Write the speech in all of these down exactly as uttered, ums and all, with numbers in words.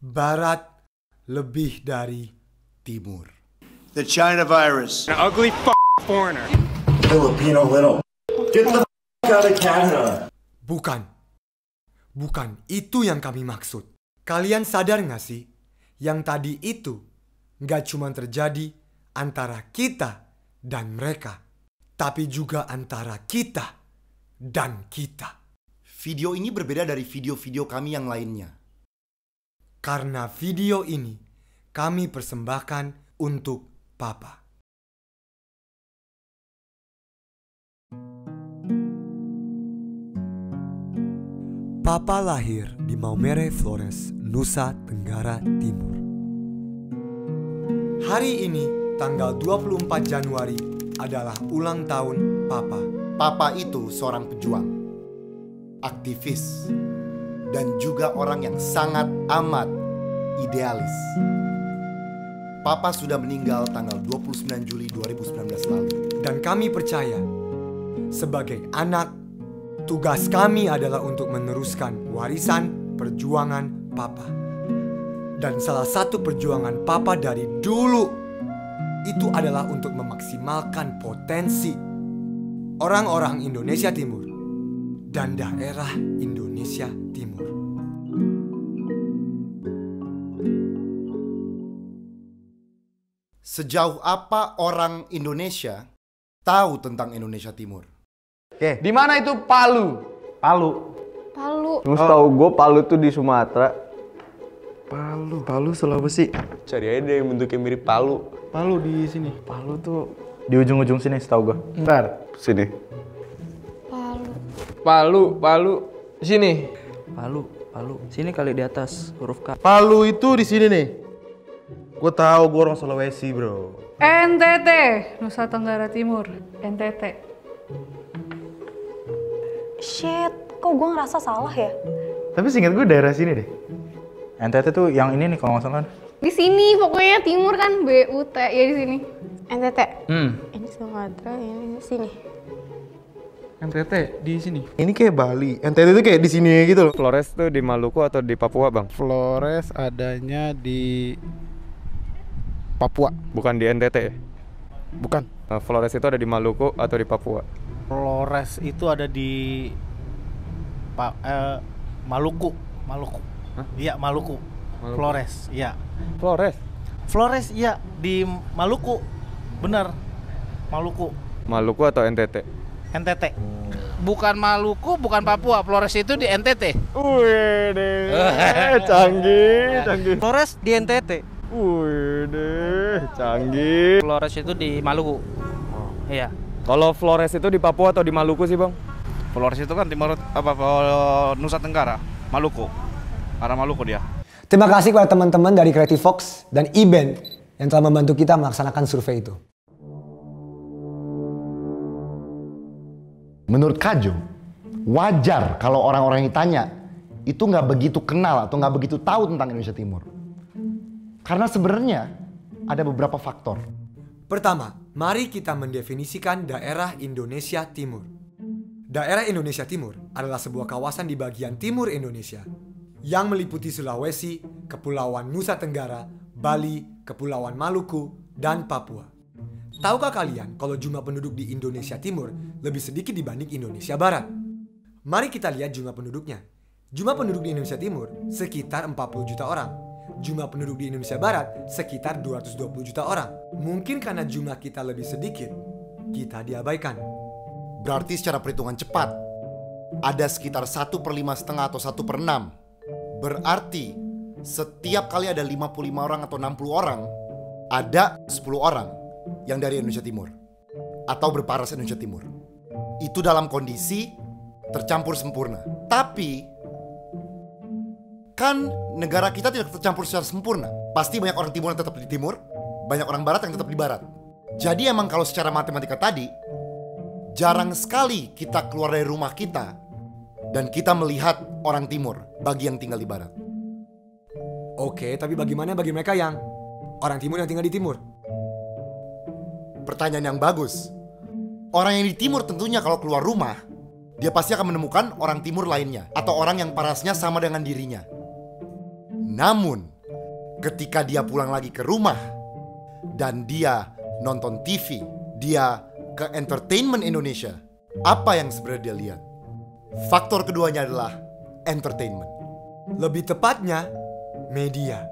Barat lebih dari Timur. The China virus. An ugly f foreigner. Filipino little. Get the f out of Canada. Bukan. Bukan itu yang kami maksud. Kalian sadar gak sih? Yang tadi itu gak cuma terjadi antara kita dan mereka, tapi juga antara kita dan kita. Video ini berbeda dari video-video kami yang lainnya. Karena video ini kami persembahkan untuk Papa. Papa lahir di Maumere, Flores, Nusa Tenggara Timur. Hari ini, tanggal dua puluh empat Januari, adalah ulang tahun Papa. Papa itu seorang pejuang, aktivis, dan juga orang yang sangat amat idealis. Papa sudah meninggal tanggal dua puluh sembilan Juli dua ribu sembilan belas lalu. Dan kami percaya, sebagai anak, tugas kami adalah untuk meneruskan warisan perjuangan Papa. Dan salah satu perjuangan Papa dari dulu itu adalah untuk memaksimalkan potensi orang-orang Indonesia Timur dan daerah Indonesia Timur. Sejauh apa orang Indonesia tahu tentang Indonesia Timur? Oke. Di mana itu Palu? Palu. Palu. Terus tahu gue Palu tuh di Sumatera. Palu, Palu Sulawesi. Cari aja deh yang bentuknya mirip Palu. Palu di sini. Palu tuh di ujung-ujung sini setahu gue. Ntar, sini. Palu. Palu, Palu. Sini. Palu, Palu. Sini kali di atas huruf K. Palu itu di sini nih. Gue tahu gue orang Sulawesi, bro. N T T, Nusa Tenggara Timur. N T T. Shit, kok gue ngerasa salah ya? Tapi seingat gue daerah sini deh. N T T tuh yang ini nih kalau nggak salah. Di sini pokoknya timur kan, B U T ya di sini. N T T. Hmm. Ini Sumatera, ini sini. N T T di sini. Ini kayak Bali. N T T tuh kayak di sini gitu loh. Flores tuh di Maluku atau di Papua, Bang? Flores adanya di Papua. Bukan di N T T ya? Bukan. Nah, Flores itu ada di Maluku atau di Papua? Flores itu ada di pa, eh, Maluku, Maluku. Hah? Iya, Maluku. Maluku. Flores, iya. Flores? Flores, iya, di Maluku. Bener. Maluku. Maluku atau N T T? N T T. Bukan Maluku, bukan Papua. Flores itu di N T T. Wih deh, canggih, canggih. Flores di N T T. Wih deh, canggih. Flores itu di Maluku. Oh. Iya. Kalau Flores itu di Papua atau di Maluku sih, Bang? Flores itu kan timur apa Nusa Tenggara, Maluku. Arah Maluku dia. Terima kasih kepada teman-teman dari Creative Fox dan E-Band yang telah membantu kita melaksanakan survei itu. Menurut Kajo, wajar kalau orang-orang yang ditanya itu nggak begitu kenal atau nggak begitu tahu tentang Indonesia Timur. Karena sebenarnya ada beberapa faktor. Pertama, mari kita mendefinisikan daerah Indonesia Timur. Daerah Indonesia Timur adalah sebuah kawasan di bagian timur Indonesia yang meliputi Sulawesi, Kepulauan Nusa Tenggara, Bali, Kepulauan Maluku, dan Papua. Tahukah kalian kalau jumlah penduduk di Indonesia Timur lebih sedikit dibanding Indonesia Barat? Mari kita lihat jumlah penduduknya. Jumlah penduduk di Indonesia Timur sekitar empat puluh juta orang. Jumlah penduduk di Indonesia Barat sekitar dua ratus dua puluh juta orang. Mungkin karena jumlah kita lebih sedikit, kita diabaikan. Berarti secara perhitungan cepat, ada sekitar satu per lima setengah atau satu per enam. Berarti setiap kali ada lima puluh lima orang atau enam puluh orang, ada sepuluh orang yang dari Indonesia Timur atau berparas Indonesia Timur. Itu dalam kondisi tercampur sempurna. Tapi kan negara kita tidak tercampur secara sempurna. Pasti banyak orang timur yang tetap di timur, banyak orang barat yang tetap di barat. Jadi emang kalau secara matematika tadi, jarang sekali kita keluar dari rumah kita dan kita melihat orang timur bagi yang tinggal di barat. Oke, tapi bagaimana bagi mereka yang orang timur yang tinggal di timur? Pertanyaan yang bagus. Orang yang di timur tentunya kalau keluar rumah, dia pasti akan menemukan orang timur lainnya atau orang yang parasnya sama dengan dirinya. Namun, ketika dia pulang lagi ke rumah dan dia nonton T V, dia ke Entertainment Indonesia, apa yang sebenarnya dia lihat? Faktor keduanya adalah entertainment. Lebih tepatnya, media.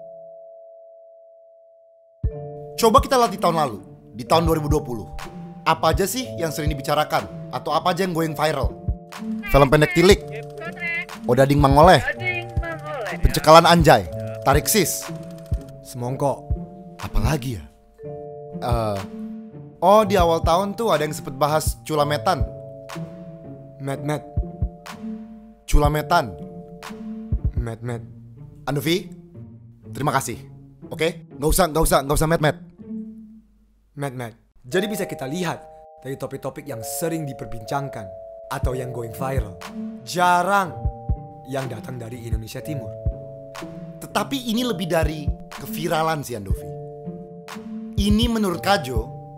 Coba kita lihat di tahun lalu, di tahun dua ribu dua puluh. Apa aja sih yang sering dibicarakan? Atau apa aja yang going viral? Film pendek Tilik, Odading Mangoleh, Pencekalan Anjay, Tarik Sis, Semongko. Apalagi ya? Uh, oh di awal tahun tuh ada yang sempet bahas Culametan. Met-met. Culametan. Met-met. Andovi, terima kasih. Oke, nggak usah, nggak usah, nggak usah met-met. Met-met. Jadi bisa kita lihat dari topik-topik yang sering diperbincangkan atau yang going viral, jarang yang datang dari Indonesia Timur. Tetapi ini lebih dari keviralan sih Andovi. Ini menurut Kajo,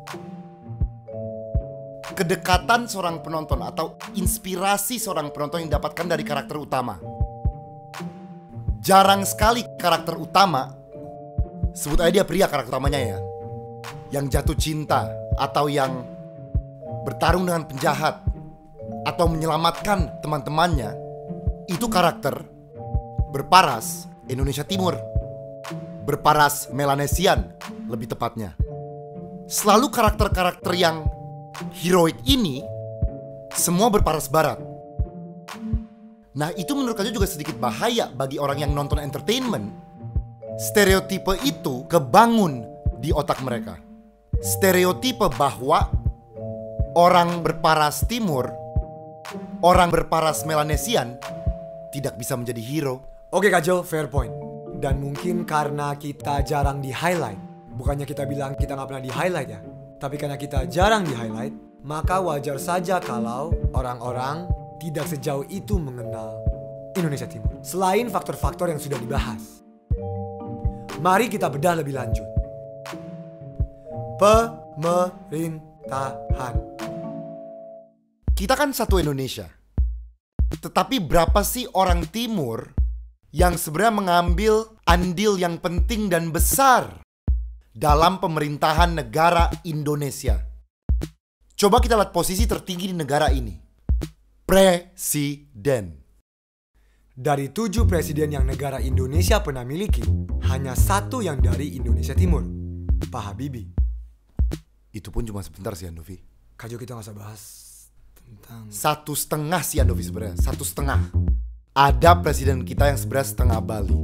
kedekatan seorang penonton atau inspirasi seorang penonton yang didapatkan dari karakter utama. Jarang sekali karakter utama, sebut aja dia pria karakter utamanya ya, yang jatuh cinta atau yang bertarung dengan penjahat atau menyelamatkan teman-temannya, itu karakter berparas Indonesia Timur, berparas Melanesian lebih tepatnya. Selalu karakter-karakter yang heroik ini semua berparas barat. Nah itu menurut Kajo juga sedikit bahaya bagi orang yang nonton entertainment. Stereotipe itu kebangun di otak mereka. Stereotipe bahwa orang berparas timur, orang berparas Melanesian tidak bisa menjadi hero. Oke Kajo, fair point. Dan mungkin karena kita jarang di highlight, bukannya kita bilang kita nggak pernah di highlight ya, tapi karena kita jarang di highlight, maka wajar saja kalau orang-orang tidak sejauh itu mengenal Indonesia Timur. Selain faktor-faktor yang sudah dibahas, mari kita bedah lebih lanjut. Pemerintahan. Kita kan satu Indonesia. Tetapi berapa sih orang Timur yang sebenarnya mengambil andil yang penting dan besar dalam pemerintahan negara Indonesia? Coba kita lihat posisi tertinggi di negara ini. Presiden. Dari tujuh presiden yang negara Indonesia pernah miliki, hanya satu yang dari Indonesia Timur, Pak Habibie. Itu pun cuma sebentar sih Andovi. Kajo kita gak usah bahas tentang... Satu setengah sih Andovi sebenarnya, satu setengah. Ada presiden kita yang sebenarnya setengah Bali.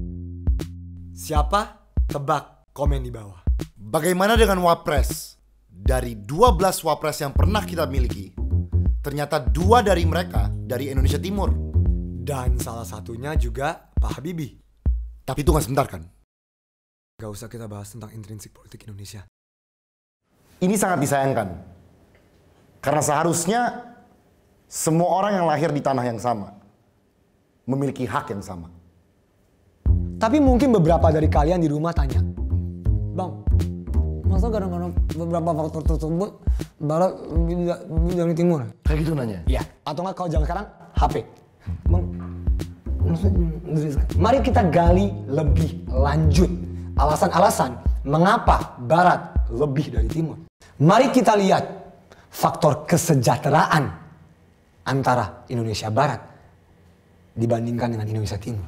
Siapa? Tebak, komen di bawah. Bagaimana dengan Wapres? Dari dua belas Wapres yang pernah kita miliki, ternyata dua dari mereka dari Indonesia Timur. Dan salah satunya juga Pak Habibie. Tapi itu gak sebentar kan? Gak usah kita bahas tentang intrinsik politik Indonesia. Ini sangat disayangkan. Karena seharusnya semua orang yang lahir di tanah yang sama memiliki hak yang sama. Tapi mungkin beberapa dari kalian di rumah tanya, Bang, masa kadang-kadang beberapa faktor tersebut Barat dari Timur? Kayak gitu nanya? Iya. Atau nggak kalau zaman sekarang H P. Bang, mari kita gali lebih lanjut alasan-alasan mengapa Barat lebih dari Timur. Mari kita lihat faktor kesejahteraan antara Indonesia Barat dibandingkan dengan Indonesia Timur.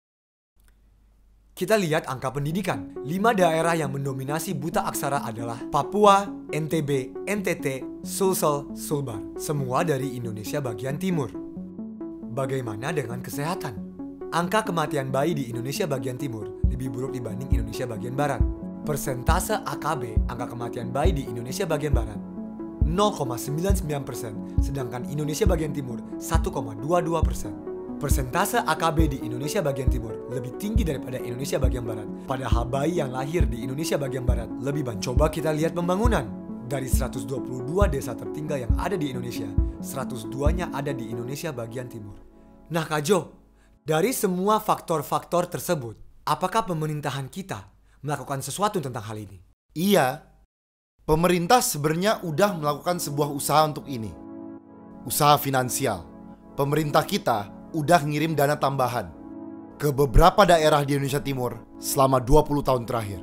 Kita lihat angka pendidikan. Lima daerah yang mendominasi buta aksara adalah Papua, N T B, N T T, Sulsel, Sulbar. Semua dari Indonesia bagian timur. Bagaimana dengan kesehatan? Angka kematian bayi di Indonesia bagian timur lebih buruk dibanding Indonesia bagian barat. Persentase A K B, angka kematian bayi di Indonesia bagian barat, nol koma sembilan sembilan persen, sedangkan Indonesia bagian timur satu koma dua dua persen. Persentase A K B di Indonesia bagian timur lebih tinggi daripada Indonesia bagian barat. Padahal bayi yang lahir di Indonesia bagian barat lebih banyak. Coba kita lihat pembangunan. Dari seratus dua puluh dua desa tertinggal yang ada di Indonesia, seratus dua-nya ada di Indonesia bagian timur. Nah Kajo, dari semua faktor-faktor tersebut, apakah pemerintahan kita melakukan sesuatu tentang hal ini? Iya. Pemerintah sebenarnya udah melakukan sebuah usaha untuk ini. Usaha finansial. Pemerintah kita udah ngirim dana tambahan ke beberapa daerah di Indonesia Timur selama dua puluh tahun terakhir.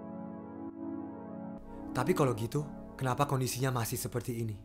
Tapi kalau gitu, kenapa kondisinya masih seperti ini?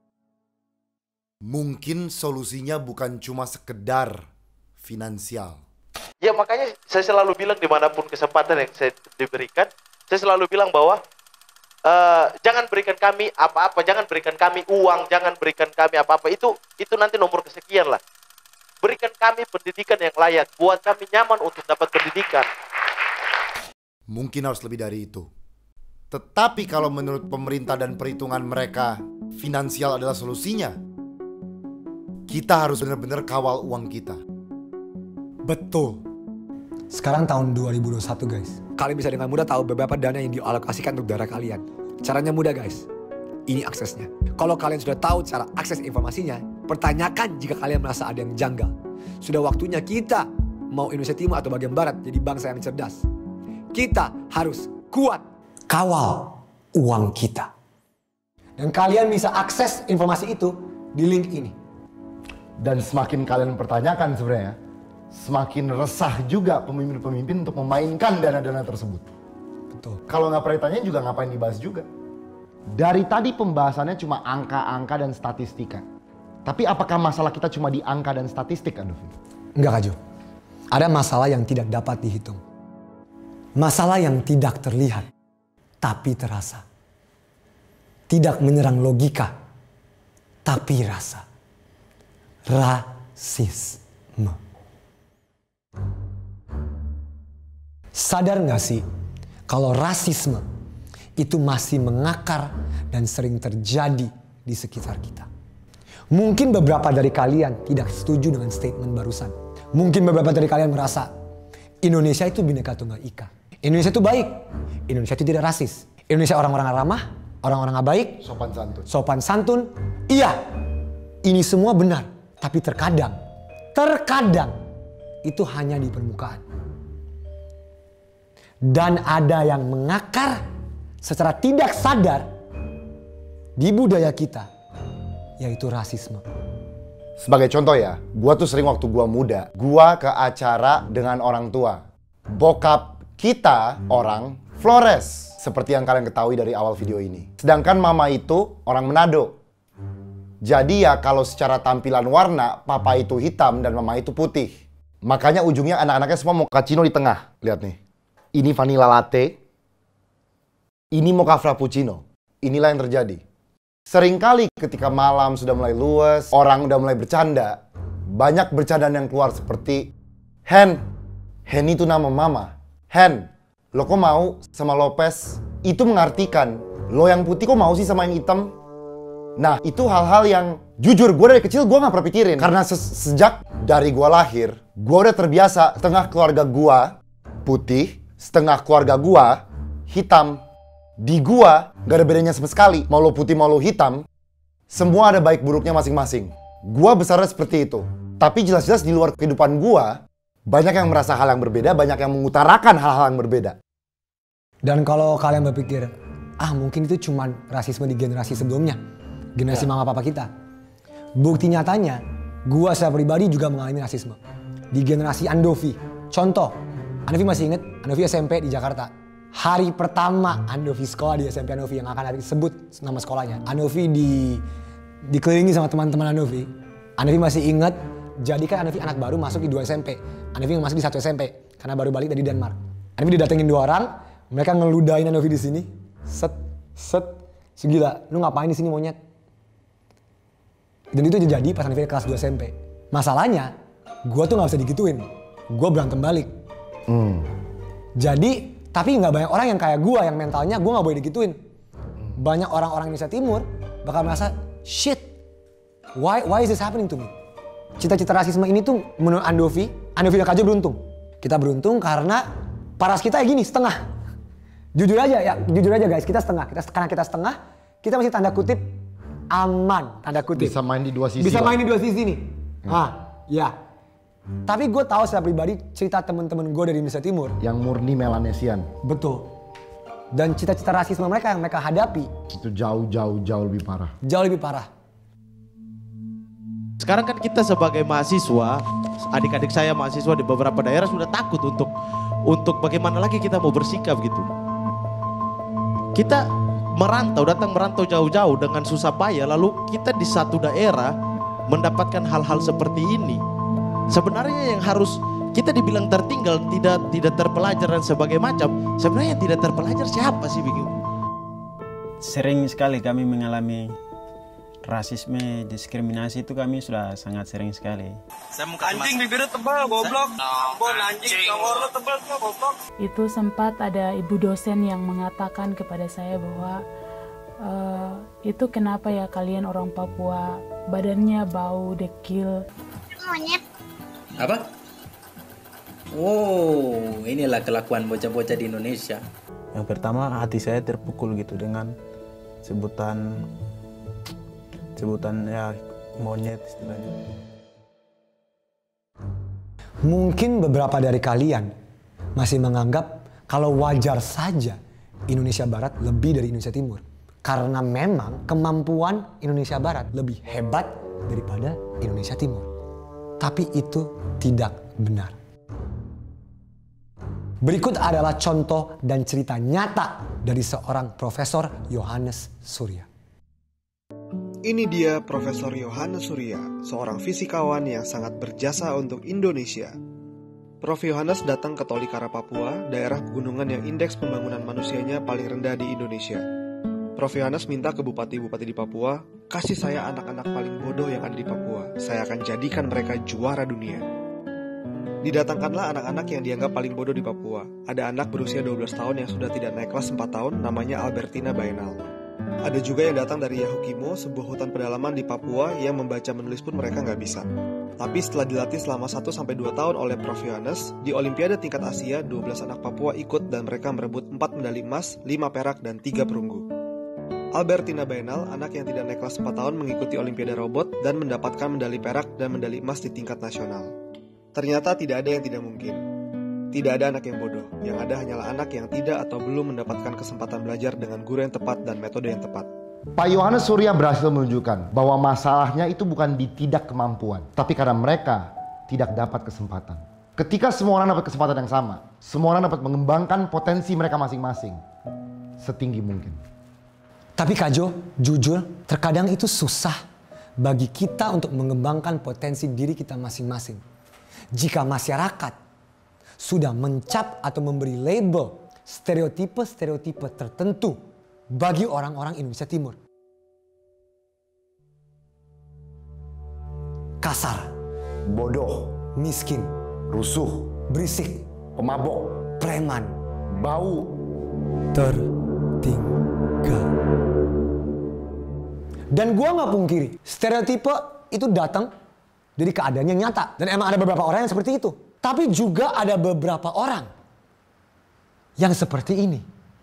Mungkin solusinya bukan cuma sekedar finansial. Ya makanya saya selalu bilang dimanapun kesempatan yang saya diberikan, saya selalu bilang bahwa uh, jangan berikan kami apa-apa, jangan berikan kami uang, jangan berikan kami apa-apa. Itu itu nanti nomor kesekian lah. Berikan kami pendidikan yang layak, buat kami nyaman untuk dapat pendidikan. Mungkin harus lebih dari itu. Tetapi kalau menurut pemerintah dan perhitungan mereka, finansial adalah solusinya, kita harus benar-benar kawal uang kita. Betul. Sekarang tahun dua ribu dua puluh satu guys. Kalian bisa dengan mudah tahu beberapa dana yang dialokasikan untuk daerah kalian. Caranya mudah guys. Ini aksesnya. Kalau kalian sudah tahu cara akses informasinya, pertanyakan jika kalian merasa ada yang janggal. Sudah waktunya kita, mau Indonesia Timur atau bagian Barat, jadi bangsa yang cerdas. Kita harus kuat. Kawal uang kita. Dan kalian bisa akses informasi itu di link ini. Dan semakin kalian pertanyakan sebenarnya, semakin resah juga pemimpin-pemimpin untuk memainkan dana-dana tersebut. Betul. Kalau nggak pernah ditanya juga ngapain dibahas juga. Dari tadi pembahasannya cuma angka-angka dan statistika. Tapi apakah masalah kita cuma di angka dan statistik, Andovi? Enggak, Kak Jo. Ada masalah yang tidak dapat dihitung. Masalah yang tidak terlihat, tapi terasa. Tidak menyerang logika, tapi rasa. Rasisme. Sadar nggak sih kalau rasisme itu masih mengakar dan sering terjadi di sekitar kita? Mungkin beberapa dari kalian tidak setuju dengan statement barusan. Mungkin beberapa dari kalian merasa Indonesia itu Bhinneka Tunggal Ika. Indonesia itu baik. Indonesia itu tidak rasis. Indonesia orang-orang ramah, orang-orang baik, sopan santun. Sopan santun. Iya, ini semua benar. Tapi terkadang, terkadang itu hanya di permukaan. Dan ada yang mengakar secara tidak sadar di budaya kita, yaitu rasisme. Sebagai contoh ya, gua tuh sering waktu gua muda, gua ke acara dengan orang tua. Bokap kita orang Flores, seperti yang kalian ketahui dari awal video ini. Sedangkan mama itu orang Manado. Jadi ya kalau secara tampilan warna, papa itu hitam dan mama itu putih. Makanya ujungnya anak-anaknya semua mau cappuccino di tengah. Lihat nih. Ini vanilla latte. Ini mocha frappuccino. Inilah yang terjadi. Seringkali ketika malam sudah mulai luas, orang udah mulai bercanda, banyak bercandaan yang keluar seperti, Hen, Hen itu nama mama. Hen, lo kok mau sama Lopez? Itu mengartikan, lo yang putih kok mau sih sama yang hitam? Nah, itu hal-hal yang jujur gue dari kecil gue gak pernah pikirin. Karena se sejak dari gue lahir, gue udah terbiasa setengah keluarga gue putih, setengah keluarga gue hitam. Di gue gak ada bedanya sama sekali. Mau lo putih, mau lo hitam, semua ada baik buruknya masing-masing. Gue besarnya seperti itu. Tapi jelas-jelas di luar kehidupan gue, banyak yang merasa hal yang berbeda, banyak yang mengutarakan hal-hal yang berbeda. Dan kalau kalian berpikir, ah mungkin itu cuma rasisme di generasi sebelumnya. Generasi ya. Mama papa kita. Bukti nyatanya, gua secara pribadi juga mengalami rasisme. Di generasi Andovi. Contoh, Andovi masih inget, Andovi S M P di Jakarta. Hari pertama Andovi sekolah di S M P Andovi yang akan disebut nama sekolahnya. Andovi di, dikelilingi sama teman-teman Andovi. Andovi masih inget, jadi kan Andovi anak baru masuk di dua S M P. Andovi masuk di satu S M P, karena baru balik dari Denmark. Andovi didatengin dua orang, mereka ngeludahin Andovi di sini. Set, set, segila, lu ngapain di sini monyet? Dan itu jadi pas Andovi kelas dua S M P. Masalahnya, gue tuh gak bisa digituin. Gue berantem balik. Hmm. Jadi, tapi gak banyak orang yang kayak gue, yang mentalnya gue gak boleh digituin. Banyak orang-orang Indonesia Timur bakal merasa, shit, why, why is this happening to me? Cita-cita rasisme ini tuh menurut Andovi, Andovi dan Kak Jo beruntung. Kita beruntung karena paras kita ya gini, setengah. Jujur aja ya, jujur aja guys, kita setengah. Kita, karena kita setengah, kita masih tanda kutip aman, tanda kutip. Bisa main di dua sisi. Bisa lah. main di dua sisi nih. Hmm. Hah, ya. Tapi gue tahu secara pribadi cerita temen-temen gue dari Indonesia Timur. Yang murni Melanesian. Betul. Dan cita-cita rasisme mereka yang mereka hadapi. Itu jauh-jauh jauh lebih parah. Jauh lebih parah. Sekarang kan kita sebagai mahasiswa adik-adik saya mahasiswa di beberapa daerah sudah takut untuk untuk bagaimana lagi kita mau bersikap gitu. Kita merantau, datang merantau jauh-jauh dengan susah payah, lalu kita di satu daerah mendapatkan hal-hal seperti ini. Sebenarnya yang harus kita dibilang tertinggal, tidak tidak terpelajar dan sebagainya macam. Sebenarnya yang tidak terpelajar siapa sih begitu? Sering sekali kami mengalami rasisme, diskriminasi itu kami sudah sangat sering sekali. Saya muka anjing bibirnya tebal, goblok. Ambon anjing, nomor lo tebal tuh, goblok. Itu sempat ada ibu dosen yang mengatakan kepada saya bahwa e, itu kenapa ya kalian orang Papua badannya bau, dekil. Monyet. Apa? Wow, inilah kelakuan bocah-bocah di Indonesia. Yang pertama hati saya terpukul gitu dengan sebutan sebutan ya monyet istilahnya. Mungkin beberapa dari kalian masih menganggap kalau wajar saja Indonesia Barat lebih dari Indonesia Timur. Karena memang kemampuan Indonesia Barat lebih hebat daripada Indonesia Timur. Tapi itu tidak benar. Berikut adalah contoh dan cerita nyata dari seorang Profesor Yohanes Surya. Ini dia Profesor Yohanes Surya, seorang fisikawan yang sangat berjasa untuk Indonesia. Prof Yohanes datang ke Tolikara, Papua, daerah pegunungan yang indeks pembangunan manusianya paling rendah di Indonesia. Prof Yohanes minta ke bupati-bupati di Papua, kasih saya anak-anak paling bodoh yang ada di Papua. Saya akan jadikan mereka juara dunia. Didatangkanlah anak-anak yang dianggap paling bodoh di Papua. Ada anak berusia dua belas tahun yang sudah tidak naik kelas empat tahun, namanya Albertina Baenal. Ada juga yang datang dari Yahukimo, sebuah hutan pedalaman di Papua yang membaca menulis pun mereka nggak bisa. Tapi setelah dilatih selama satu sampai dua tahun oleh Prof Yohanes, di Olimpiade tingkat Asia, dua belas anak Papua ikut dan mereka merebut empat medali emas, lima perak, dan tiga perunggu. Albertina Baenal, anak yang tidak naik kelas empat tahun, mengikuti Olimpiade robot dan mendapatkan medali perak dan medali emas di tingkat nasional. Ternyata tidak ada yang tidak mungkin. Tidak ada anak yang bodoh, yang ada hanyalah anak yang tidak atau belum mendapatkan kesempatan belajar dengan guru yang tepat dan metode yang tepat. Pak Yohanes Surya berhasil menunjukkan bahwa masalahnya itu bukan di tidak kemampuan, tapi karena mereka tidak dapat kesempatan. Ketika semua orang dapat kesempatan yang sama, semua orang dapat mengembangkan potensi mereka masing-masing setinggi mungkin. Tapi Kak Jo, jujur, terkadang itu susah bagi kita untuk mengembangkan potensi diri kita masing-masing. Jika masyarakat sudah mencap atau memberi label stereotipe-stereotipe tertentu bagi orang-orang Indonesia Timur. Kasar, bodoh, miskin, rusuh, berisik, pemabok, preman, bau, tertinggal. Dan gua nggak pungkiri, stereotipe itu datang dari keadaan yang nyata. Dan emang ada beberapa orang yang seperti itu. Tapi juga ada beberapa orang yang seperti ini.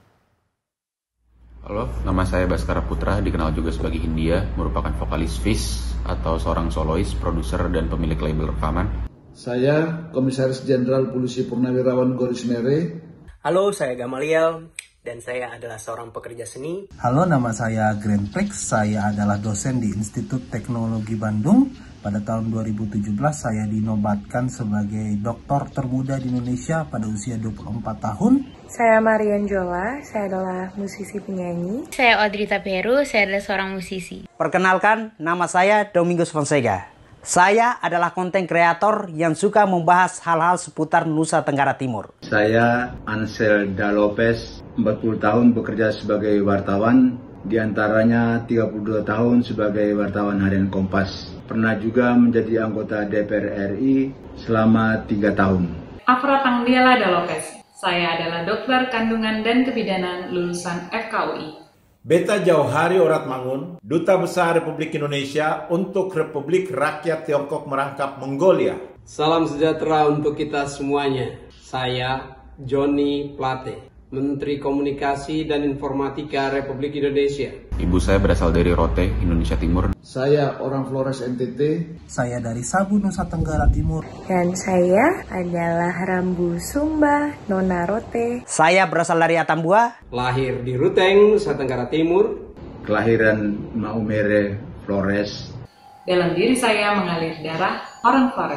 Halo, nama saya Baskara Putra, dikenal juga sebagai Hindia, merupakan vokalis Fish atau seorang solois, produser dan pemilik label rekaman. Saya Komisaris Jenderal Polisi Purnawirawan Goris Mere. Halo, saya Gamaliel dan saya adalah seorang pekerja seni. Halo, nama saya Grand Prix, saya adalah dosen di Institut Teknologi Bandung. Pada tahun dua ribu tujuh belas saya dinobatkan sebagai doktor termuda di Indonesia pada usia dua puluh empat tahun. Saya Marian Jola, saya adalah musisi penyanyi. Saya Audrey Taperu, saya adalah seorang musisi. Perkenalkan, nama saya Domingos Fonseca. Saya adalah konten kreator yang suka membahas hal-hal seputar Nusa Tenggara Timur. Saya Ansel Da Lopez, empat puluh tahun bekerja sebagai wartawan, di antaranya tiga puluh dua tahun sebagai wartawan harian Kompas. Pernah juga menjadi anggota D P R R I selama tiga tahun. Afra Tangdiela Da Lopez, saya adalah dokter kandungan dan kebidanan lulusan F K U I. Beta Jauhari Oratmangun, Duta Besar Republik Indonesia untuk Republik Rakyat Tiongkok Merangkap Mongolia. Salam sejahtera untuk kita semuanya. Saya Johnny Plate, Menteri Komunikasi dan Informatika Republik Indonesia. Ibu saya berasal dari Rote, Indonesia Timur. Saya orang Flores N T T. Saya dari Sabu, Nusa Tenggara Timur. Dan saya adalah Rambu Sumba, Nona Rote. Saya berasal dari Atambua. Lahir di Ruteng, Nusa Tenggara Timur. Kelahiran Maumere, Flores. Dalam diri saya mengalir darah orang Flores.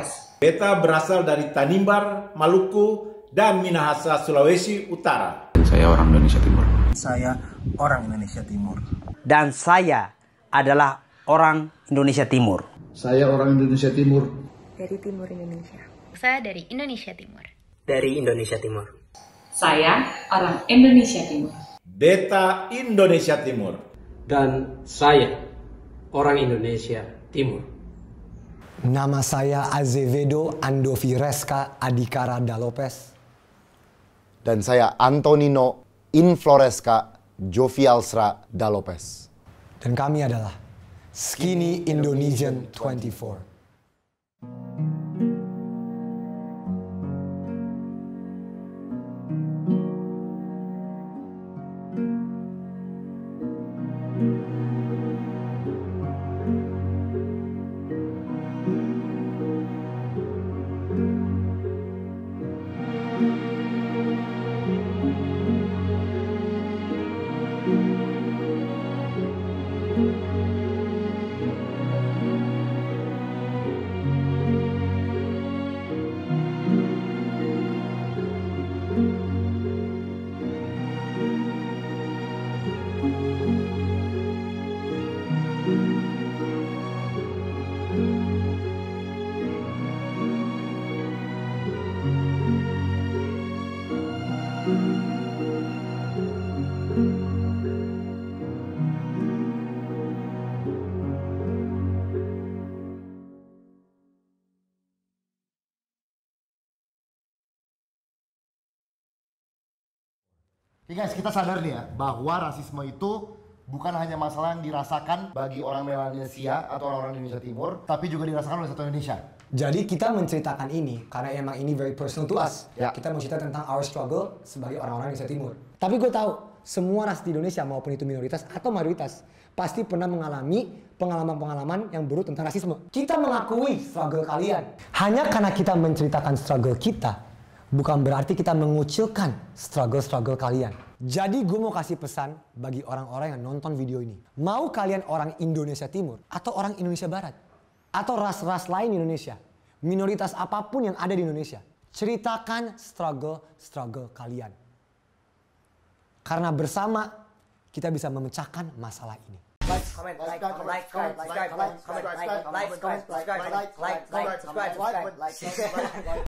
Beta berasal dari Tanimbar, Maluku, dan Minahasa, Sulawesi Utara. Saya orang Indonesia Timur. Saya orang Indonesia Timur. Dan saya adalah orang Indonesia Timur. Saya orang Indonesia Timur. Dari Timur Indonesia. Saya dari Indonesia Timur. Dari Indonesia Timur. Saya orang Indonesia Timur. Beta Indonesia Timur. Dan saya orang Indonesia Timur. Nama saya Azevedo Andovireska Adhikara da Lopez. Dan saya Antonino Infloresca Jovialsra da Lopez. Dan kami adalah Skinny Indonesian dua puluh empat. Oke guys, kita sadar nih ya, bahwa rasisme itu bukan hanya masalah yang dirasakan bagi orang Melanesia atau orang-orang Indonesia Timur, tapi juga dirasakan oleh satu Indonesia. Jadi kita menceritakan ini karena emang ini very personal to us. Ya. Kita mau cerita tentang our struggle sebagai orang-orang Indonesia Timur. Tapi gue tahu semua ras di Indonesia maupun itu minoritas atau mayoritas pasti pernah mengalami pengalaman-pengalaman yang buruk tentang rasisme. Kita mengakui struggle kalian. Hanya karena kita menceritakan struggle kita, bukan berarti kita mengucilkan struggle-struggle kalian. Jadi gue mau kasih pesan bagi orang-orang yang nonton video ini. Mau kalian orang Indonesia Timur atau orang Indonesia Barat atau ras-ras lain di Indonesia, minoritas apapun yang ada di Indonesia, ceritakan struggle-struggle kalian. Karena bersama kita bisa memecahkan masalah ini. Like, comment, like, like, comment, subscribe, like, comment, like, like, comment, subscribe, like, like, comment, subscribe, like.